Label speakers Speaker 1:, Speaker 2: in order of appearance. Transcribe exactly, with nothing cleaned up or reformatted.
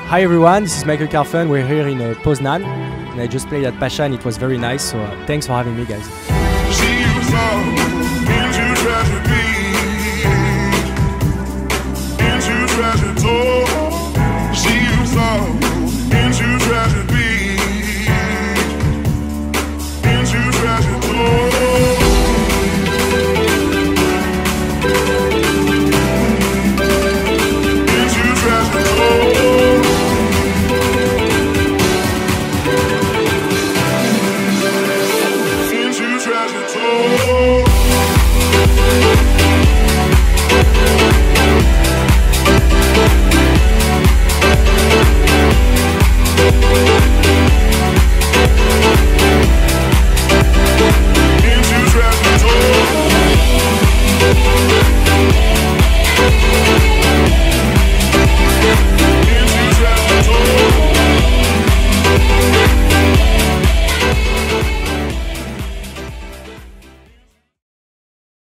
Speaker 1: Hi everyone, this is Michael Karfen. We're here in uh, Poznan, and I just played at Pacha and it was very nice, so uh, thanks for having me, guys.